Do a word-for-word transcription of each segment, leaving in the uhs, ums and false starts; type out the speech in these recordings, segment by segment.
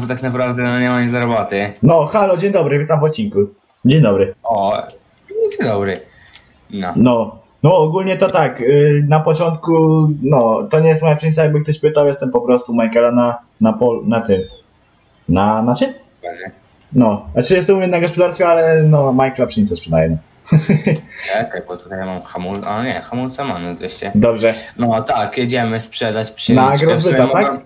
bo tak naprawdę no, nie ma nic do roboty. No, halo, dzień dobry, witam w odcinku. Dzień dobry. O, dzień dobry. No. No, no ogólnie to tak, yy, na początku, no, to nie jest moja pszenica, jakby ktoś pytał, jestem po prostu Michaela na, na pol, na tym. Na, na czym? No, znaczy jestem umiem na gospodarstwie, ale no, Michaela pszenicę sprzedaję, no. Czekaj, bo tutaj mam hamulce, a nie, hamulce mamy dwieście. Dobrze. No tak, jedziemy sprzedać pszeniczkę. Na Agrozbyta, tak?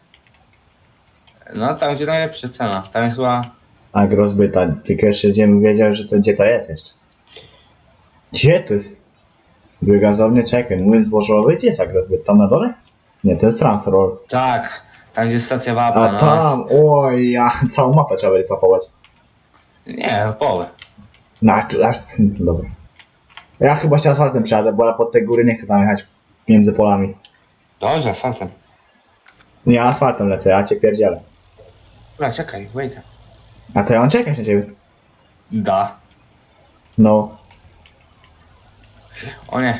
No tam, gdzie najlepsza cena, tam jest chyba... Agrozbyta, tylko jeszcze gdybym wiedział, że to gdzie to jest jeszcze. Gdzie to jest? Biogazownie, czekaj, młyn zbożowy, gdzie jest Agrozbyt? Tam na dole? Nie, to jest Transroll. Tak, tam gdzie jest stacja wapna. A no, tam, oj, ja, całą mapę trzeba będzie capować. Nie, połowę. No, a, dobra. Ja chyba się asfaltem przejadę, bo ja pod te góry nie chcę tam jechać między polami. Dobrze, asfaltem. Nie, asfaltem lecę, ja cię pierdzielę. Dobra, czekaj, wait. A to ja mam czekać na ciebie. Da. No, O nie,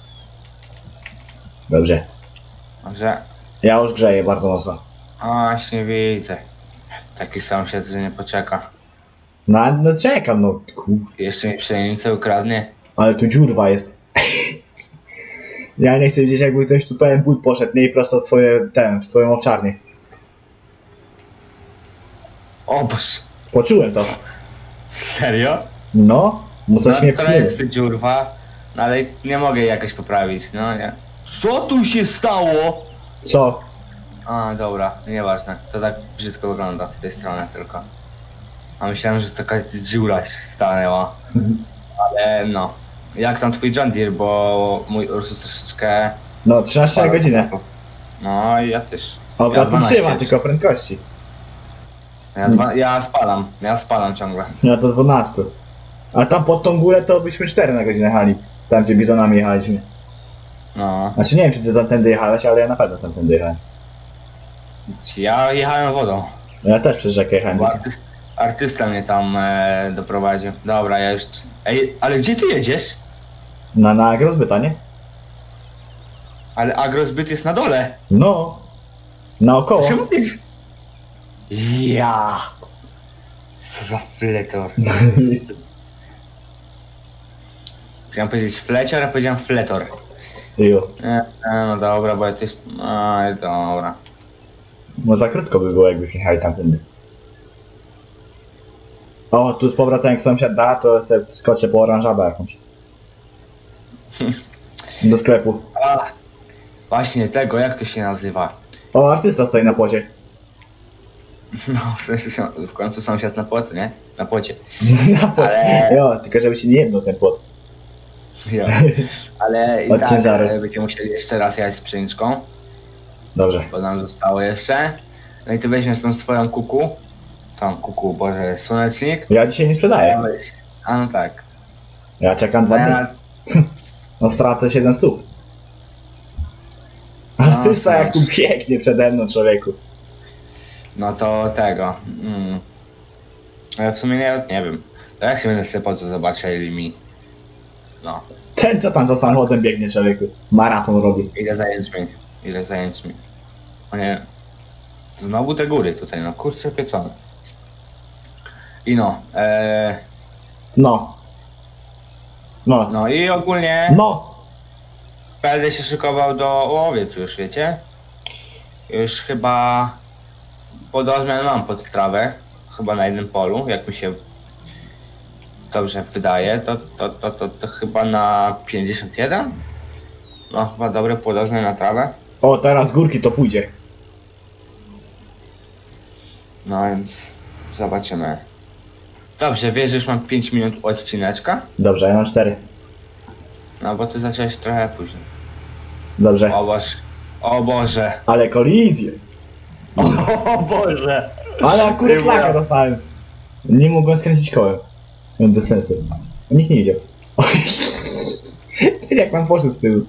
dobrze. dobrze. Ja już grzeję bardzo mocno. O, właśnie widzę. Taki sąsiad, że nie poczeka. No, no czekam, no, kur... Jeszcze mi pszenicę ukradnie. Ale tu dziurwa jest. Ja nie chcę widzieć, jakby ktoś tu pełen but poszedł, nie i prosto w twoje, ten, w twoją owczarnię. O boż. Poczułem to. Serio? No, mu coś No mnie to pchnie. jest to dziurwa, no ale nie mogę jej jakoś poprawić, no nie. Co tu się stało? Co? A, dobra, nieważne. To tak brzydko wygląda z tej strony tylko. A myślałem, że taka dziura się stanęła. Ale no. Jak tam twój John Deere, bo mój Ursus troszeczkę... No, trzynaście na godzinę. No i ja też. Obrat ja trzyma, tylko prędkości. Ja, zwa... ja spalam, ja spalam ciągle. Ja do dwunastu. A tam pod tą górę to byśmy cztery na godzinę jechali. Tam gdzie bizonami jechaliśmy. No. Znaczy nie wiem, czy ty tamtędy jechałeś, ale ja na pewno tamtędy jechałem. Ja jechałem wodą. Ja też przez rzekę jechałem. Bo arty... Artysta mnie tam e, doprowadził. Dobra, ja już... Ej, ale gdzie ty jedziesz? Na, na Agrozbyta, nie? Ale agrozbyt jest na dole. No. Naokoło. Czemu ty... Ja. Co za fletor. Chciałem powiedzieć flecior, a powiedziałem fletor. Jo. Nie, nie, no dobra, bo ja też... Aj, dobra. No za krótko by było, jakbyśmy jechali tamtędy. O, tu z powrotem jak sąsiad da, to sobie skoczę po oranżabę jakąś. Do sklepu. A, właśnie tego, jak to się nazywa? O, artysta stoi na płocie. No, w sensie są- w końcu sąsiad na płocie, nie? Na płocie. Na płocie. Ale- Jo, tylko żeby się nie jednął ten płot. Ja. Ale i Od tak ciężaru. e, będziemy musieli jeszcze raz jechać z pszeniczką, Dobrze. bo nam zostało jeszcze. No i ty weźmiesz tą swoją kuku. Tą kuku, Boże, słonecznik. Ja dzisiaj nie sprzedaję. A weź. A no tak. Ja czekam dwa A dni. ja, No stracę siedem stów. Artysta No, jak tu pięknie przede mną, człowieku. no to tego. Mm. Ale w sumie nie, nie wiem. To jak się będę sypał, to zobaczę ile mi. No. Ten co tam za samochodem biegnie, człowieku. Maraton robi. Ile zajęć mi? Ile zajęć mi? O nie. Znowu te góry tutaj, no kurczę pieczone. I no, e, No. No. no i ogólnie No. będę się szykował do owiec już, wiecie? Już chyba pod odmian mam pod trawę, chyba na jednym polu, jak mi się dobrze wydaje, to, to, to, to, to chyba na pięćdziesiąt jeden? No chyba dobre podozmian na trawę. O, teraz górki to pójdzie. No więc zobaczymy. Dobrze, wiesz, że już mam pięć minut odcineczka? Dobrze, ja mam cztery. No bo ty zacząłeś trochę później. Dobrze. O Boże. O Boże. Ale kolizję. O, o Boże. Ale akurat Ty, laka ja- dostałem. Nie mogłem skręcić kołem. Bez sensu. Nikt nie widział. Ty jak mam poszedł z tyłu.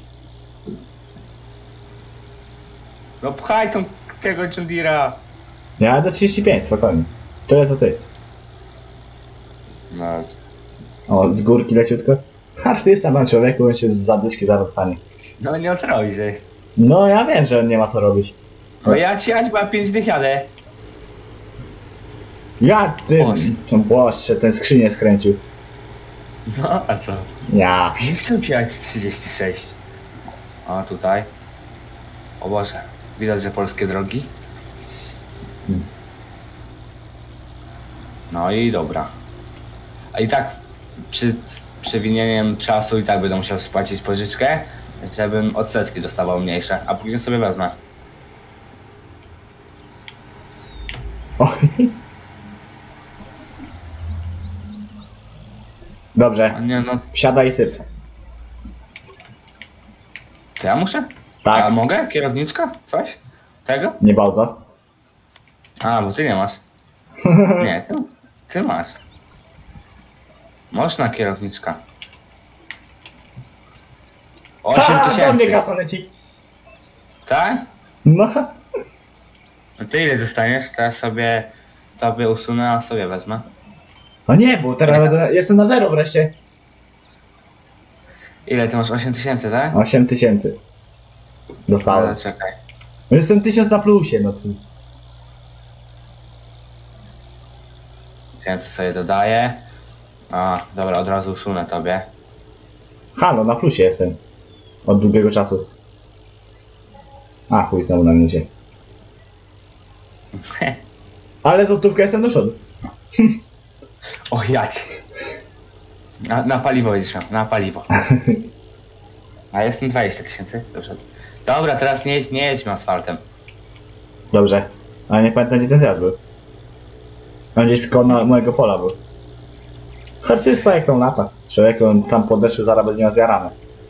No pchaj tą tego John Deere'a. Ja do trzydzieści pięć, spokojnie. Tyle co ty. No, O, z górki leciutko. Artysta mam człowieku, on się z zadyszki zaraz stanie. no nie odrobi się. No ja wiem, że on nie ma co robić. No ja ci jać, bo ja pięć dych jadę. Ja ty, Boże. to Boże, ten skrzynię skręcił. No, a co? Ja. Nie chcę jechać trzydzieści sześć. A tutaj. O Boże. Widać, że polskie drogi. No i dobra. A i tak przy przewinieniem czasu i tak będę musiał spłacić pożyczkę, żebym odsetki dostawał mniejsze, a później sobie wezmę. O. Dobrze, A nie no, wsiadaj i syp. to ja muszę? Tak. A mogę? Kierowniczka? Coś? Tego? Nie bardzo. A, bo ty nie masz. Nie, ty, ty masz. Można kierowniczka. osiem Ha, do mnie tysięcy. kasa leci. Tak? No. No to ile dostaniesz? Teraz sobie tobie usunę, a sobie wezmę. No nie, bo teraz będę- jestem na zero wreszcie. Ile ty masz? osiem tysięcy, tak? osiem tysięcy. Dostałem. Ale czekaj. No jestem tysiąc na plusie, no co. Tysięcy sobie dodaję. A, dobra, od razu usunę tobie. Halo, na plusie jestem. Od długiego czasu. A, chuj, znowu na minusie. Ale złotówkę jestem do przodu. O jać. Na, na paliwo będziesz miał, na paliwo. A jestem dwadzieścia tysięcy. Dobrze. Dobra, teraz nie jedź, nie jedźmy asfaltem. Dobrze. Ale nie pamiętam, gdzie ten zjazd był. On gdzieś koło na- mojego pola był. Artysta jak tą lata. Człowiek, on tam podeszły, zaraz będzie miał zjarane.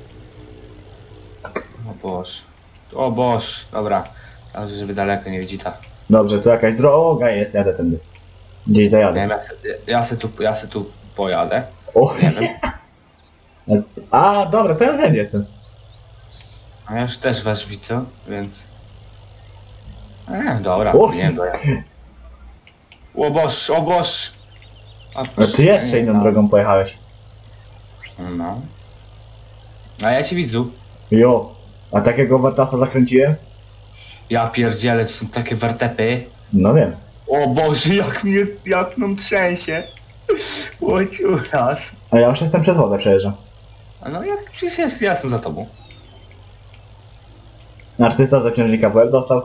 O boż. O boż. Dobra. Dobrze, żeby daleko nie widzi ta. Dobrze, tu jakaś droga jest, jadę tędy. Gdzieś Nie dojadę. wiem, ja se, ja se tu, ja se tu pojadę. O, Nie wiem. a, dobra, to ja wszędzie jestem. A ja już też was widzę, więc... E, dobra, O. nie wiem, dojadę. O boż, o boż. O, A ty jeszcze inną no. drogą pojechałeś. No. A ja ci widzę. Jo. A takiego wartasa zakręciłem? Ja pierdzielę, to są takie wertepy. No wiem. O Boże, jak mnie, jak nam trzęsie. Łociu raz. A ja już jestem przez wodę przejeżdżam. A no jak, przecież jest, ja jestem za tobą. Artysta za księżnika w łeb dostał.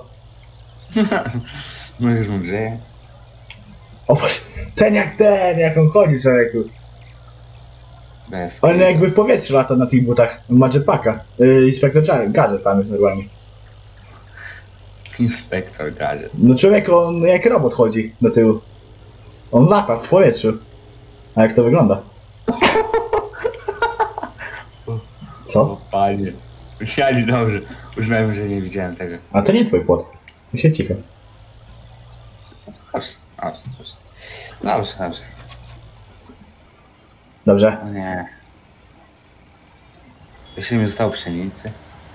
Może zmądrzeje. O Boże, ten jak ten, jak on chodzi człowieku. Bez. On jakby w powietrzu lata na tych butach. On ma jetpacka. Yy, Inspektor Jar- Gadżet tam jest normalnie. Inspektor Gadżet. No człowiek, on jak robot chodzi do tyłu. On lata w powietrzu. A jak to wygląda? O Co? panie. Ja nie dobrze. Uznałem, że nie widziałem tego. A to nie twój płot. Się cicho. Dobrze, dobrze, dobrze. Dobrze, dobrze. Dobrze. O nie. Jeśli mi zostało pszenicy.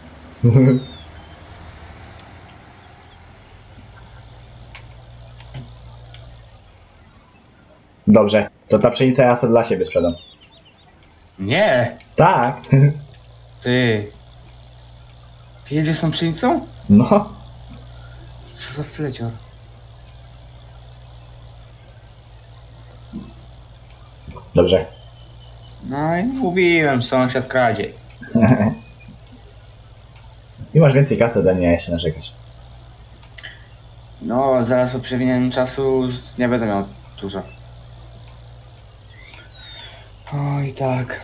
Dobrze. To ta pszenica ja sobie dla siebie sprzedam. Nie! Tak. Ty. Ty jedziesz tą pszenicą? No. Co za flecior? Dobrze. No i mówiłem, sąsiad kradzie. Ty masz więcej kasy ode mnie, a jeszcze narzekać. No, zaraz po przewinieniu czasu nie będę miał dużo. Oj, tak.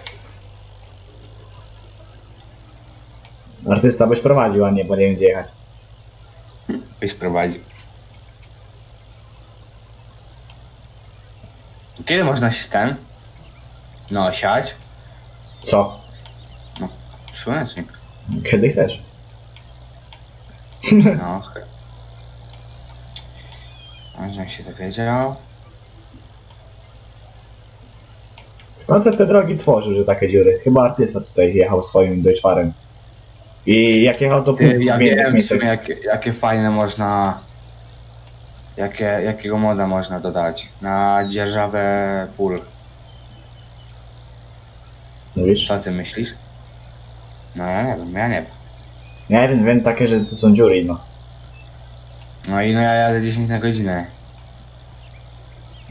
Artysta byś prowadził, a nie, bo nie wiem gdzie jechać. Byś prowadził. Kiedy można się ten? No, siać? Co? Słonecznik. Kiedy chcesz? No, chyba. A żebym się dowiedział. Kto te, te drogi tworzył, że takie dziury? Chyba artysta tutaj jechał swoim Deutschfarem. I jak jechał to Ty, ja w innych wiem w miejscach. sumie jakie, jakie fajne można... Jakie, jakiego moda można dodać na dzierżawę pól. Mówisz? Co ty myślisz? No ja nie wiem, ja nie wiem. Ja wiem, wiem takie, że tu są dziury, no. No i no ja jadę dziesięć na godzinę.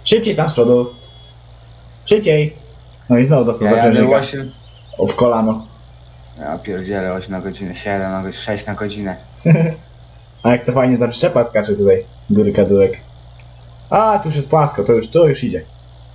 Szybciej tam z przodu. Szybciej. No i znowu dostał Ja jadę zaprzężnika. osiem. O, w kolano. Ja pierdzielę osiem na godzinę, siedem na godzinę, sześć na godzinę. A jak to fajnie ta przyczepa skacze tutaj. Górka dołek. A, tu już jest płasko, to już, to już idzie.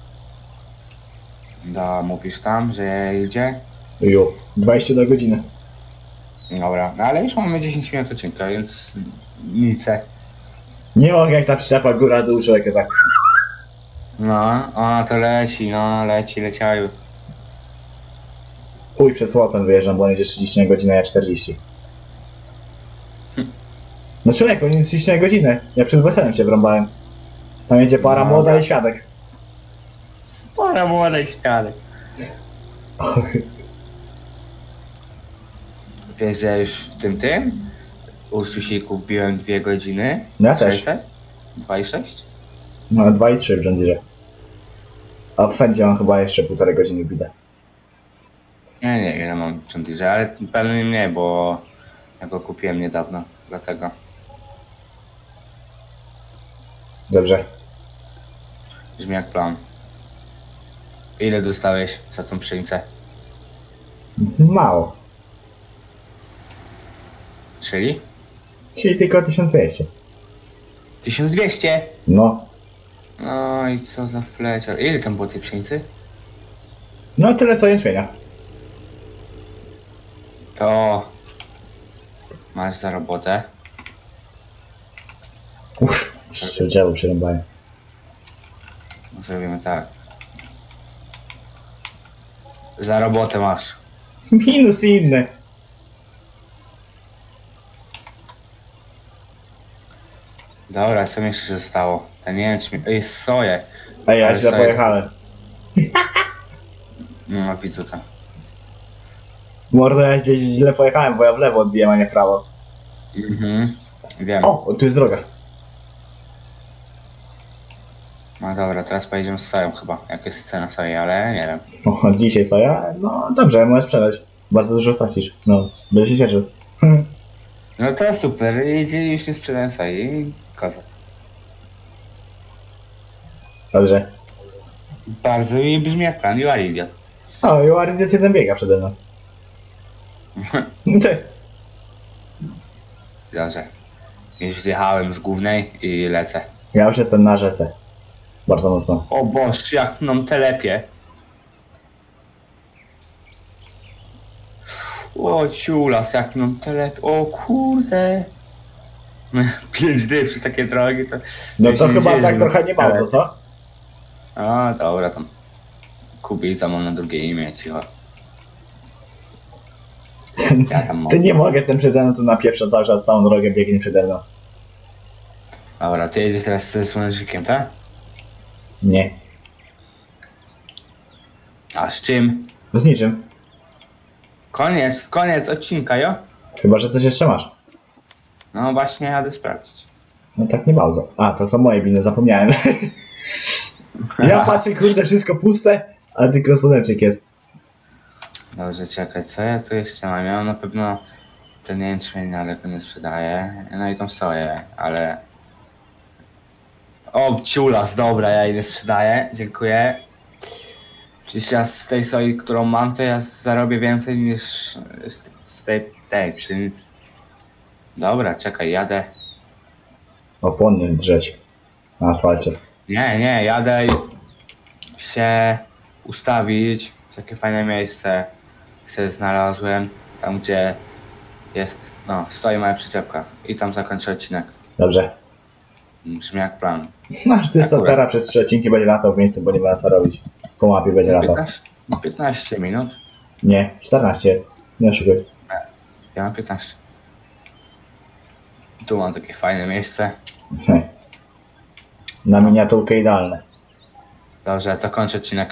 Da, mówisz tam, że idzie? Jo, dwadzieścia na godzinę. Dobra, no ale już mamy dziesięć minut odcinka, więc nic. Nie mogę jak ta przyczepa góra dół człowieka tak. No, ona to leci, no leci, leciały. Chuj przed łopem wyjeżdżam, bo on jedzie trzydzieści na godzinę, ja czterdzieści. No człowiek, on jedzie trzydzieści na godzinę. Ja przed weselem się wrąbałem. Tam jedzie para No, młoda tak. i świadek. Pora młodej świadek. Wiesz, że już w tym tym Ursusiku wbiłem dwie godziny. No ja też. sześćset? dwa i sześć? No dwa i trzy w John Deere. A w Fendzie mam chyba jeszcze półtorej godziny wbite. Ja nie wiem, ile mam w John Deere, ale pewnie nie, bo ja go kupiłem niedawno, dlatego. Dobrze. Brzmi jak plan. Ile dostałeś za tą pszenicę? Mało. Czyli? Czyli tylko tysiąc dwieście. tysiąc dwieście! No. No i co za flecior. Ile tam było tej pszenicy? No tyle co jęczmienia. To masz za robotę. Uff, jeszcze drzewo przerąbałem. No, zrobimy tak. Za robotę masz. Minus i inne. Dobra, co mi jeszcze zostało? Ten jęczmień. Ej, soję. A ja Ale źle soję- pojechałem. No, widzę to. Mordo, ja źle, źle pojechałem, bo ja w lewo odbiłem, a nie w prawo. Mhm. Wiem. O, tu jest droga. No dobra, teraz pojedziemy z soją chyba. Jak jest cena soi, ale nie wiem. O, dzisiaj soja? No dobrze, możesz sprzedać. Bardzo dużo stracisz. No, będę się cieszył. No to super. Idzie już nie sprzedają soi i kozak. Dobrze. Bardzo mi brzmi jak plan. You are idiot. O, i Warrior jeden biega przede mną. Ty. Dobrze. Już zjechałem z głównej i lecę. Ja już jestem na rzece. Bardzo mocno. O Boż, jak nam telepie. O ciulas, jak nam telepie. O kurde. pięć D przez takie drogi to... No Ja to się chyba nie tak dzieje, trochę nie mało, to co? A dobra, tam. Kubica mam na drugie imię, cicho. Ja tam mam. Ty nie mogę, ten przede mną tu napieprza cały czas całą drogę, biegnie przede mną. Dobra, ty jedziesz teraz ze słonecznikiem, tak? Nie. A z czym? Z niczym. Koniec, koniec odcinka, jo? Chyba, że coś jeszcze masz. No właśnie, jadę sprawdzić. No tak nie bardzo. A, to są moje winy, zapomniałem. Ja patrzę, kurde, wszystko puste, a tylko słonecznik jest. Dobrze, czekaj, co ja tu jeszcze mam? Ja mam na pewno ten jęczmień, ale go nie sprzedaję. No i tą soję, ale... O, ciulas, dobra, ja jej nie sprzedaję, dziękuję. Przecież ja z tej soi, którą mam, to ja zarobię więcej niż z, z tej, tej pszenicy. Dobra, czekaj, jadę. Opony drzeć na asfalcie. Nie, nie, jadę się ustawić. Takie fajne miejsce sobie znalazłem. Tam, gdzie jest, no, stoi moja przyczepka. I tam zakończę odcinek. Dobrze. Brzmi jak plan. Masz ty Akurat. teraz przez trzy odcinki będzie latał w miejscu, bo nie ma co robić. Po mapie będzie latał. piętnaście, piętnaście minut. Nie, czternaście jest. Nie oszukuj. Ja mam piętnaście. Tu mam takie fajne miejsce. Na miniaturkę idealne. Dobrze, to kończę odcinek.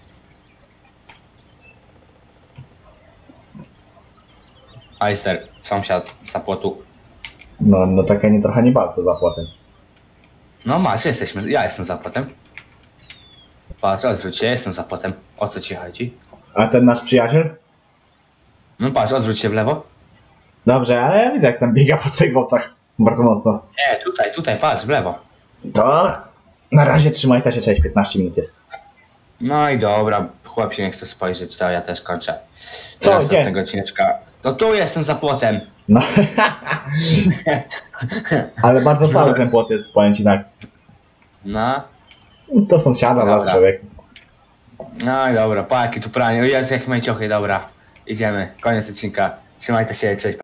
Aister, sąsiad za płotu. No, no takie nie trochę nie bardzo zapłatę. No masz, jesteśmy, ja jestem za płotem. Patrz, odwróć się, jestem za płotem. O co ci chodzi? A ten nasz przyjaciel? No patrz, odwróć się w lewo. Dobrze, ale ja widzę jak tam biega po twoich owcach. Bardzo mocno. Nie, tutaj, tutaj, patrz, w lewo. To? Na razie trzymaj ta się, cześć, piętnaście minut jest. No i dobra, chłop się nie chce spojrzeć, to ja też kończę. Co, Do gdzie? następnego odcineczka. No tu jestem za płotem. No. Ale bardzo cały ten płot jest, powiem ci tak. No. To sąsiada Dobra. was, człowiek. No i dobra, pa jakie tu pranie. O Jezu, jakie mają ciochy, dobra. Idziemy, koniec odcinka. Trzymaj to się, cześć.